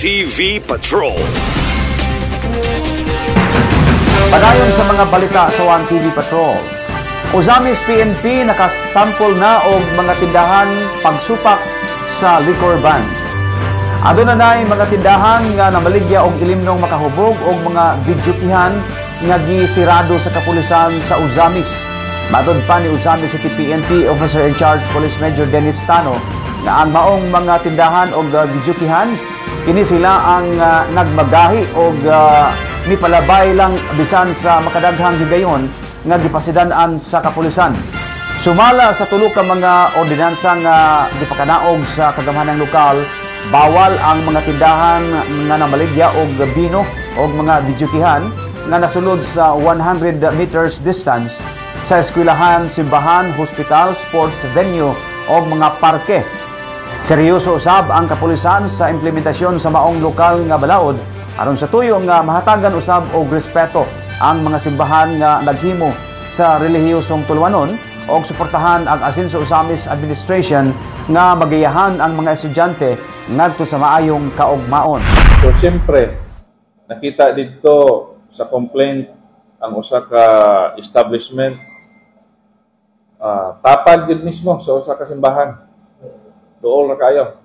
TV Patrol. Padayon sa mga balita sa 1 TV Patrol. Usamis PNP nakasample na og mga tindahan pagsupak sa liquor ban. Aduna nay mga tindahan nga namaligya og ilimnong makahubog og mga videokihan nga gisirado sa kapulisan sa Usamis. Matod pa ni Usamis City PNP Officer in Charge Police Major Dennis Tano na ang maong mga tindahan og videokihan kini sila ang nagmagahi og mipalabay lang bisan sa makadaghang higayon nga gipasidan-an sa kapulisan. Sumala sa tulo ka mga ordinansa nga gipakanaog sa kagamhanang lokal, bawal ang mga tindahan nga namaligya og bino og mga videokihan nga nasulod sa 100 meters distance sa eskwelahan, simbahan, hospital, sports venue o mga parke. Seryoso usab ang kapulisan sa implementasyon sa maong lokal nga balaod aron sa tuyo nga mahatagan usab og respeto ang mga simbahan nga naghimo sa relihiyosong tuluanon o suportahan ang asenso Usamis Administration nga magayahan ang mga estudyante ngadto sa maayong kaugmaon. So siyempre, nakita dito sa complaint ang usa ka establishment tapad gid mismo sa usa ka simbahan. Dool na kayo.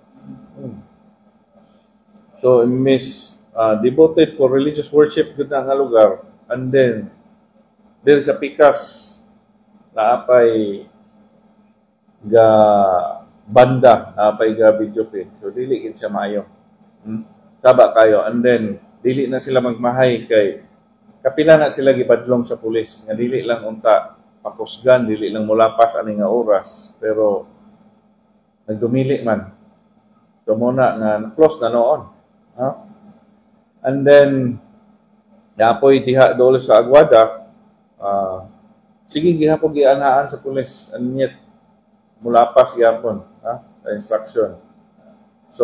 So devoted for religious worship gud nga lugar, and then there is a pikas na apay ga banda, apay ga video clip. So dili gid siya maayo. Saba kayo, and then dili na sila magmahay kay kapila na sila gipadlong sa pulis nga dili lang unta pakusgan, dili lang mulapas ani nga oras, pero nagdumili man. So muna nga close na noon. And then napoy diha dolo sa Aguada, sige gihapon gianhaan sa pulis, and yet mulapas gyapon sa instruction. So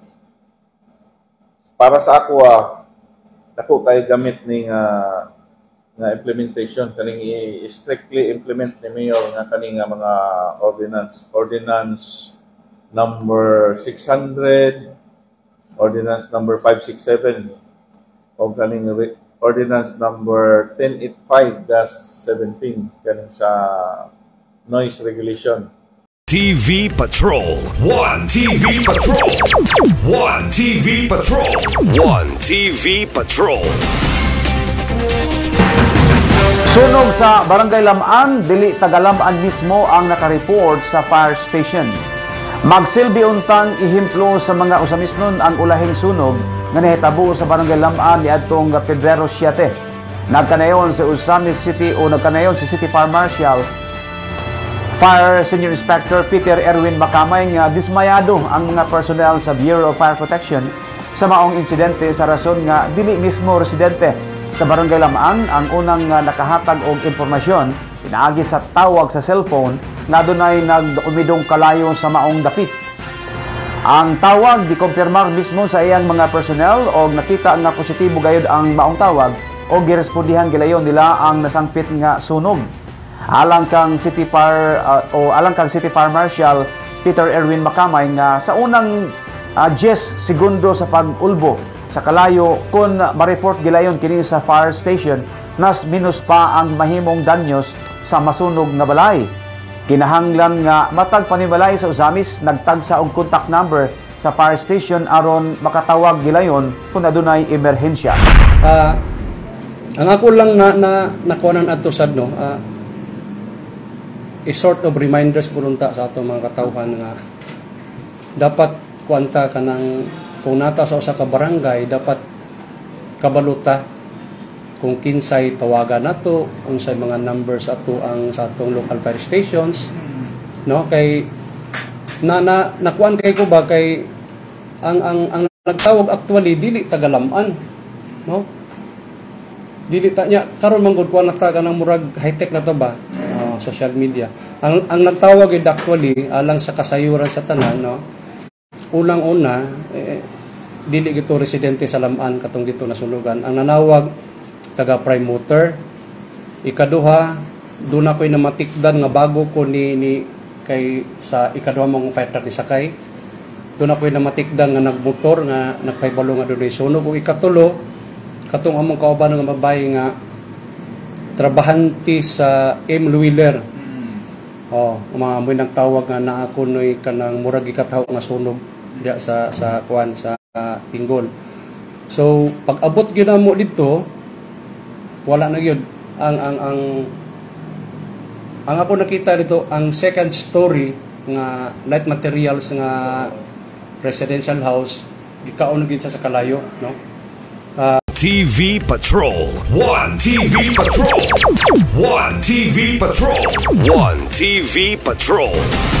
para sa ako dako kay gamit ni nga implementation kaning strictly implement ni Mayor nga kaning mga ordinance number 600, ordinance number 567 o kaning ordinance number 1085-17 kaning sa noise regulation. TV Patrol. 1 TV Patrol. 1 TV Patrol. 1 TV Patrol. Sunog sa Barangay Lamaan, dili taga-Lamaan mismo ang nakareport sa fire station. Magsilbi untang ihimplo sa mga Usamisnon ang ulahing sunog nga nahitabo sa Barangay Lamaan niadtong Pebrero 7. Nagkanayon sa Usamis City o nagkanayon si City Fire Marshal Fire Senior Inspector Peter Erwin Macamay nga dismayado ang mga personnel sa Bureau of Fire Protection sa maong insidente sa rason nga dili mismo residente sa Barangay Lamaan ang unang nakahatag og impormasyon pinaagi sa tawag sa cellphone na dunay nag-umidong kalayo sa maong dapit. Ang tawag gikompirmar mismo sa iyang mga personnel og nakita nga positibo gayud ang maong tawag og girespondihan gilayon nila ang nasangpit nga sunog. Alang kang City Fire Marshal Peter Erwin Macamay nga sa unang 10 segundo sa pag-ulbo sa kalayo kun ma-report gilayon kini sa fire station nas minus pa ang mahimong danyos sa masunog nga balay. Kinahanglan nga matag panibalay sa Usamis nagtagsa og contact number sa fire station aron makatawag gilayon kung adunay emerhensya. Ang ako lang nakuanan adto sad no, a sort of reminders pununta sa ato mga katawhan nga dapat kuanta kanang kung nata sa usa ka barangay dapat kabaluta kung kinsay tawagan nato, unsay mga numbers ato ang sa atong local fire stations, no, kay nakuan kay ko ba kay ang nagtawag actually dili taga-Lamaan, no, dili ta nya karon man gud kuan nagtaga ng murag high tech na to ba, social media ang nagtawag gid actually alang sa kasayuran sa tanan, no, unang-una dili gito residente sa Lamaan katong dito nasulugan ang nanawag taga prime motor. Ikaduha, doon ako'y namatikdan nga bago ko ni kay sa ikaduha mong fighter ni sakay. doon ako na matikdang nga nagmotor nga nagpaybalo nga doon sunog. O ikatulo, katong among kauban nga babae nga trabahanti sa M. Wheeler. Mga mo nagtawag nga na ako noy kanang murag ikataw nga sunog diya sa kuan sa Pinggol. So pag abot gyud mo dito, wala na gyud ang ako nakita dito ang second story nga light materials nga residential house gikaon gyud sa kalayo, no? TV Patrol. One TV Patrol. One TV Patrol. One TV Patrol.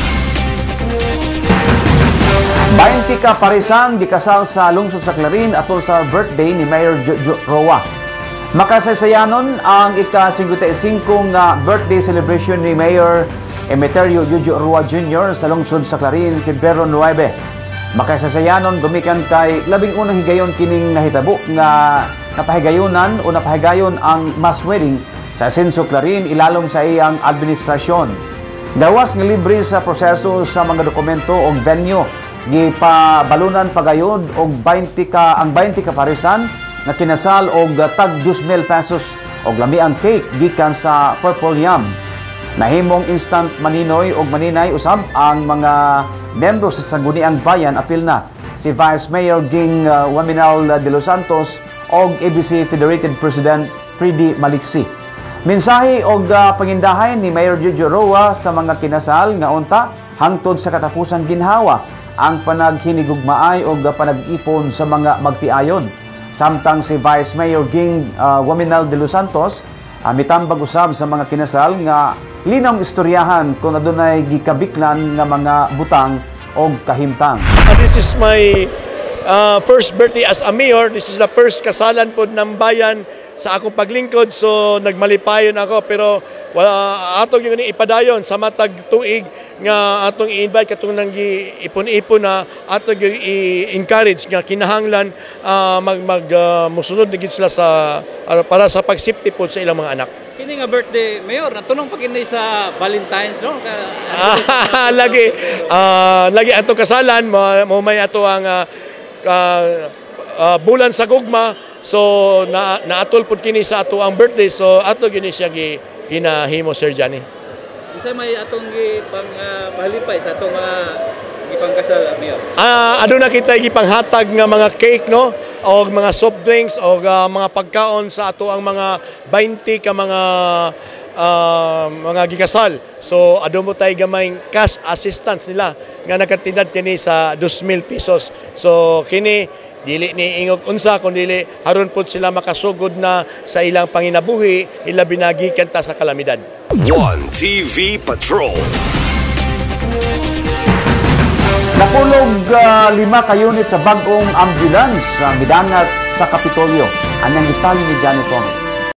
20 ka parisan gikasal sa lungsod sa Clarin atol sa birthday ni Mayor Jojo Roa. Makasaysayanon ang ika-55 nga birthday celebration ni Mayor Emeterio Jojo Roa Jr. sa lungsod sa Clarin, Febrero 9. Makasaysayanon gumikan kay labing unang higayon kining nahitabo nga napahigayonan o napahigayon ang mass wedding sa Asenso Clarin ilalom sa iyang administrasyon. Gawas nga libre sa proseso sa mga dokumento o venue, gipabalunan pagayod og 20 ka parisan nga kinasal og tag 2,000 pesos og lami ang cake gikan sa Purple Yam. Nahimong instant maninoy og maninay usab ang mga membro sa Sangguniang Bayan apil na si Vice Mayor Ging Waminal de los Santos og ABC Federated President Freddy Maliksi. Mensahe og pangindahay ni Mayor Jojo Roa sa mga kinasal nga unta hangtod sa katapusang ginhawa ang panaghinigugmaay og panag-ipon sa mga magtiayon. Samtang si Vice Mayor Ging Waminal de los Santos mitambag usab sa mga kinasal nga linong istoryahan kung adunay gikabiklan nga mga butang o kahimtang. This is my first birthday as a mayor. This is the first kasalan po ng bayan sa akong paglingkod. So nagmalipayon ako pero atong yung ipadayon sa matag tuig nga atong i-invite katong nang ipon-ipon na atong i-encourage nga kinahanglan musunod na gid sila sa para sa pag-safety po sa ilang mga anak. Kini nga birthday, Mayor, natunong pa kini sa Valentine's, no? Lagi atong kasalan mo may ato ang bulan sa gugma. So naatol pud kini sa ato ang birthday. So ato gini siya ginahimo, Sir Johnny. Isa may atong gipang pahalipay sa atong mga gipangkasal, Mayor. Aduna kita gipanghatag nga mga cake, no? O mga soft drinks o mga pagkaon sa ato ang mga 20 ka mga gikasal. So adto mo tay gamay cash assistance nila nga nagkatindad kini sa 2,000 pesos. So kini dili ni ingog unsa kun dili haron pud sila makasugod na sa ilang panginabuhi ilabi na gikan ta sa kalamidad. One TV Patrol. Napulog 5 ka unit sa bagong ambulance sa midangat sa Kapitolyo. Anyang detalye ni Johnny Tony.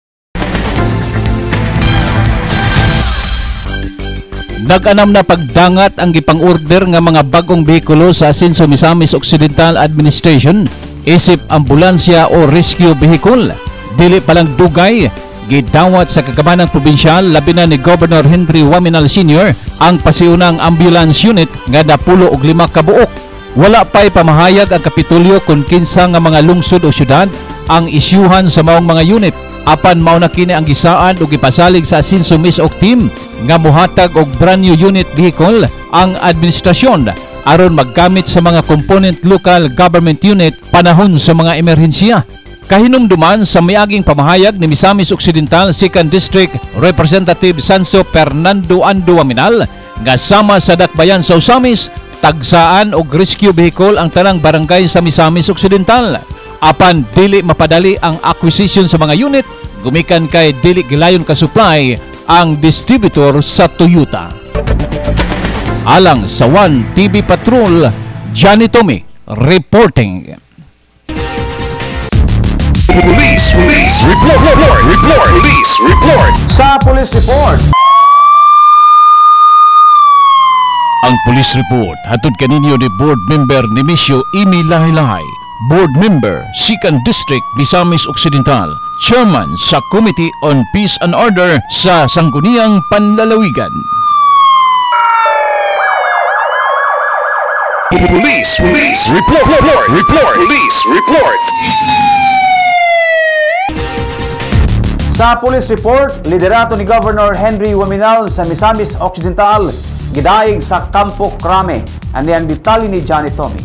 Nag-anam na pagdangat ang gipang-order nga mga bagong behikulo sa Asenso Misamis Occidental Administration isip ambulansya o rescue vehicle. Dili palang dugay, gidawat sa kagamanang probinsyal labi na ni Governor Henry Waminal Sr. ang pasiunang ambulance unit nga napulo og 5 ka buok. Wala pa'y pamahayag ang Kapitolyo kung kinsa nga mga lungsod o syudad ang isyuhan sa maong mga unit. Apan mao na kini ang gisaan ug gipasalig sa Asenso Misok team nga mohatag og brand new unit vehicle ang administrasyon aron maggamit sa mga component local government unit panahon sa mga emerhensiya. Kahinumduman sa miaging pamahayag ni Misamis Occidental 2nd District Representative Sanso Fernando Ando Waminal nga sama sa dakbayan sa Usamis tagsaan og rescue vehicle ang tanang barangay sa Misamis Occidental. Apan dili mapadali ang acquisition sa mga unit, gumikan kay dili gilayon ka supply ang distributor sa Toyota. Alang sa One TV Patrol, Johnny Tommy reporting. Police report. Police report. Sa police report. Ang police report hatod kaninyo ni Board Member Nemesio Imi Lahi-Lahi, Board Member, 2nd District, Misamis Occidental, Chairman sa Committee on Peace and Order sa Sangguniang Panlalawigan. Police report. Police report. Sa police report, liderato ni Governor Henry Waminal sa Misamis Occidental, gidaig sa Campo Crame. Ano yan detalye ni Johnny Tommy.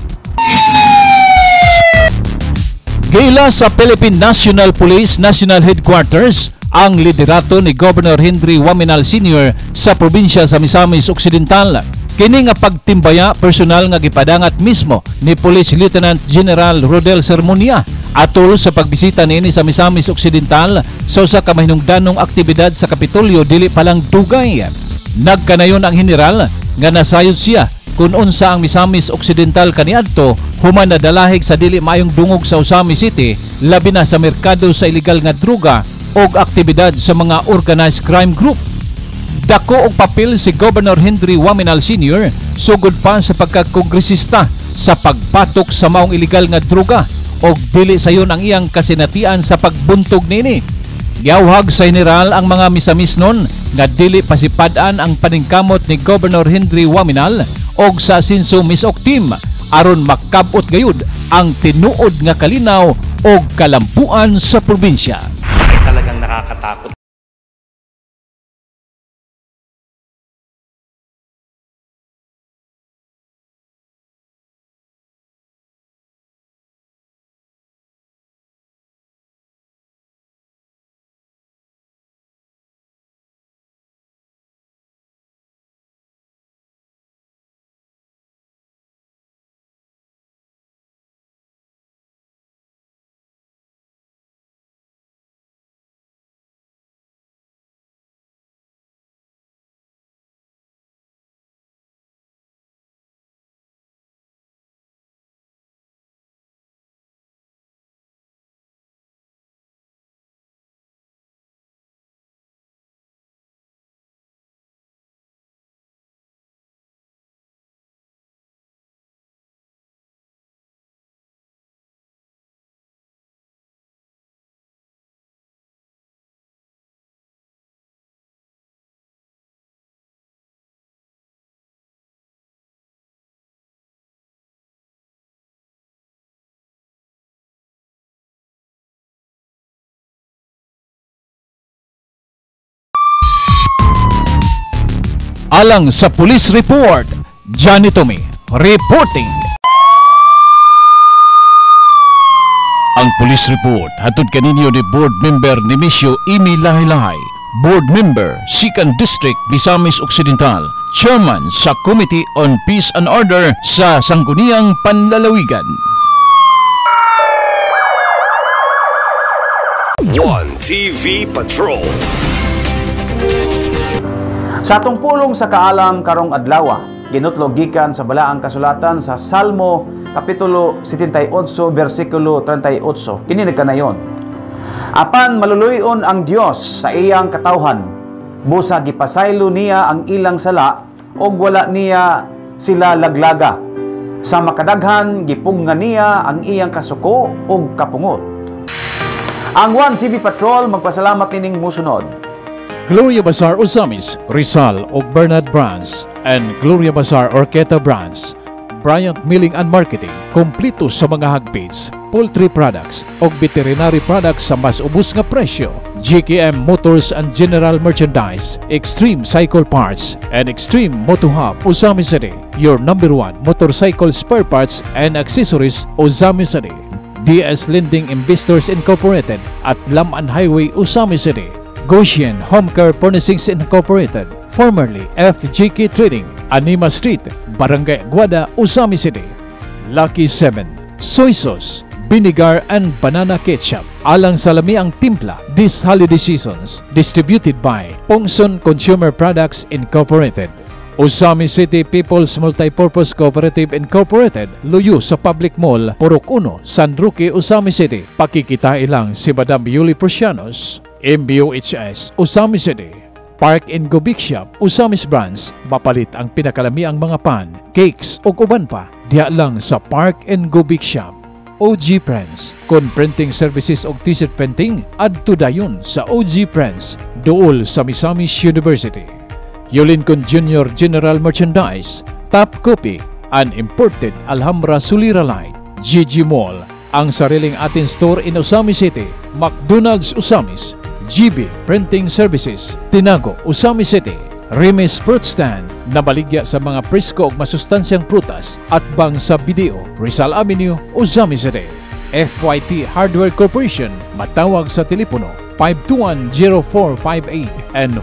Gila sa Philippine National Police National Headquarters ang liderato ni Governor Henry Waminal Sr. sa probinsya sa Misamis Occidental. Kini nga pagtimbaya personal nga gipadangat mismo ni Police Lieutenant General Rodel Sermonia atol sa pagbisita niini sa Misamis Occidental sa usa ka mahinungdanong aktibidad sa Kapitolyo dili palang dugay. Nagkanayon ang general nga nasayod siya kung unsa ang Misamis Occidental kaniadto human nadalahig sa dili maayong dungog sa Usami City labi na sa merkado sa ilegal nga droga og aktibidad sa mga organized crime group. Dako og papel si Governor Henry Waminal Sr. sugod pa sa pagkakongresista sa pagpatok sa maong ilegal nga droga og dili sayon ang iyang kasinatian sa pagbuntog nini. Giawhag sa general ang mga misamisnon nga dili pasipad-an ang paningkamot ni Governor Henry Waminal og sa Asinso Misok Team aron makabot gayud ang tinuod nga kalinaw og kalampuan sa probinsya. Talagang nakakatakot. Alang sa police report, Johnny Tommy reporting. Ang police report hatod kaninyo ni board member ni Misyo Imi Lahi-Lahi, board member 2nd District Misamis Occidental, chairman sa Committee on Peace and Order sa Sangguniang Panlalawigan. 1TV Patrol. Sa atong pulong sa kaalam karong adlaw, ginutlo gikan sa balaang kasulatan sa Salmo kapitulo 78 bersikulo 38. Kini nagkanayon. Apan maluluyon ang Dios sa iyang katawhan, busa gipasaylo niya ang ilang sala og wala niya sila laglaga. Sa makadaghan gipungan niya ang iyang kasuko og kapungot. Ang 1TV Patrol magpasalamat nining musunod. Gloria Bazaar Ozamis, Rizal o Bernard Brands and Gloria Bazaar Orqueta Brands, Bryant Milling and Marketing, kompleto sa mga hagpits, poultry products o veterinary products sa mas ubos nga presyo. GKM Motors and General Merchandise, Extreme Cycle Parts and Extreme Moto Hub, Usami City, your #1 motorcycle spare parts and accessories, Usami City. DS Lending Investors Incorporated at Laman Highway, Usami City. Goshen Home Care Furnishings Incorporated, formerly FGK Trading, Anima Street, Barangay Aguada, Usami City. Lucky 7, Soy Sauce, Vinegar and Banana Ketchup, alang sa lami ang timpla this holiday seasons, distributed by Pongson Consumer Products Incorporated. Usami City People's Multipurpose Cooperative Incorporated, luyo sa Public Mall, Purok 1, San Roque, Usami City. Pakikita ilang si Madam Yuli Prosianos. MBOHS, Usami City. Park and Go Big Shop, Usamis Brands, mapalit ang pinakalami ang mga pan, cakes o uban pa, diya lang sa Park and Go Big Shop. OG Prints, kon printing services o t-shirt printing, adto dayon sa OG Prints, duol sa Misamis University. Yulin kon Junior General Merchandise, Top Copy, and imported Alhambra Sulira Light. GG Mall, ang sariling atin store in Usami City. McDonald's Usamis, GB Printing Services, Tinago, Usami City. Rimes Fruit Stand, nabaligya sa mga presko ug masustansyang prutas at bang sa Video, Rizal Avenue, Usami City. FYP Hardware Corporation, matawag sa telepono 521-0458 and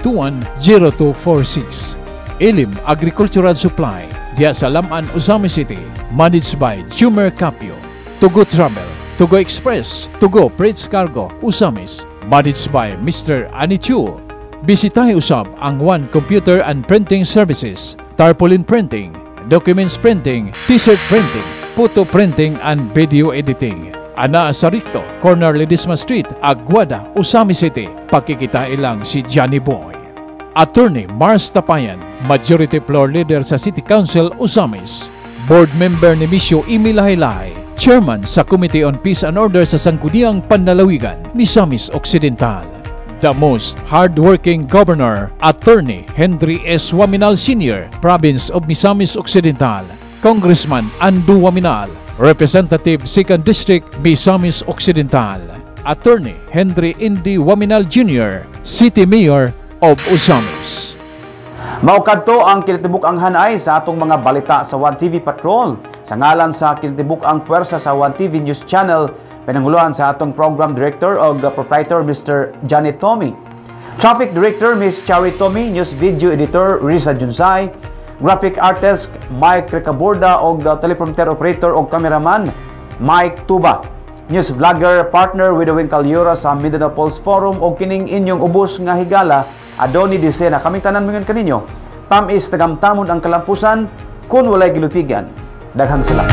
521-0246. Ilim Agricultural Supply, diya sa Laman, Usami City, managed by Chumer Capio. Tugo Travel, Tugo Express, Tugo Freight Cargo, Usamis, managed by Mr. Anichu. Bisitahin usab ang One Computer and Printing Services, Tarpaulin Printing, Documents Printing, T-shirt Printing, Photo Printing and Video Editing. Ana sa Ricto, Corner Ledesma Street, Aguada, Usami City. Pakikita ilang si Johnny Boy. Attorney Mars Tapayan, Majority Floor Leader sa City Council, Usamis. Board Member ni Misyo Imilahay-Lahay, Chairman sa Committee on Peace and Order sa Sangguniang Panlalawigan, Misamis Occidental. The most hard-working governor, Attorney Henry S. Waminal Sr., Province of Misamis Occidental. Congressman Andu Waminal, Representative 2nd District, Misamis Occidental. Attorney Henry Indy Waminal Jr., City Mayor of Usamis. Maukadto ang kinatibuk-ang hanay sa atong mga balita sa 1TV Patrol. Sa ngalan sa kinatibuk-ang puwersa sa 1TV News Channel, pinanguluhan sa atong Program Director o Proprietor Mr. Johnny Tommy. Traffic Director Ms. Chari Tommy, News Video Editor Risa Junsay, Graphic Artist Mike Recaborda o Teleprompter Operator o Cameraman Mike Tuba. News Vlogger Partner Widowing Calyura sa Mindanao Pulse Forum o kining inyong ubos nga higala Adoni Disena. Kaming tanan mingon kaninyo, tamis tagamtamon ang kalampusan kung walay gilutigan. Daghang sila.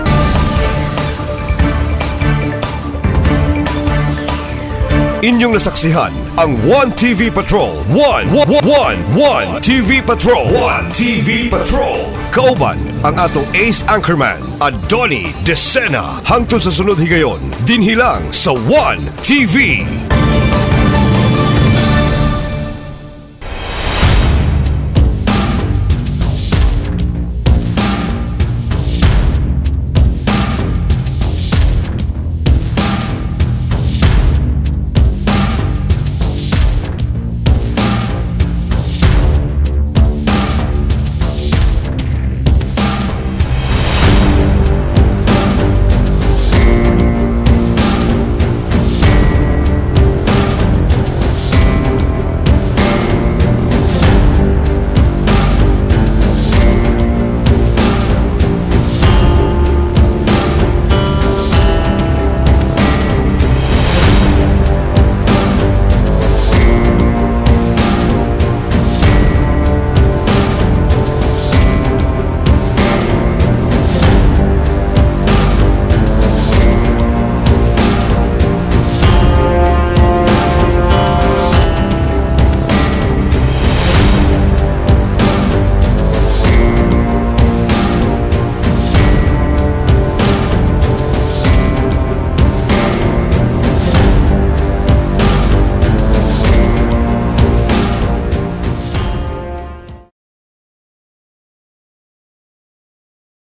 Inyong nasaksihan ang 1TV Patrol. 1 TV Patrol. 1 TV Patrol. Kauban ang atong ace anchorman, Adoni Desena. Hangtod sa sunod higayon, dinhilang sa 1 TV.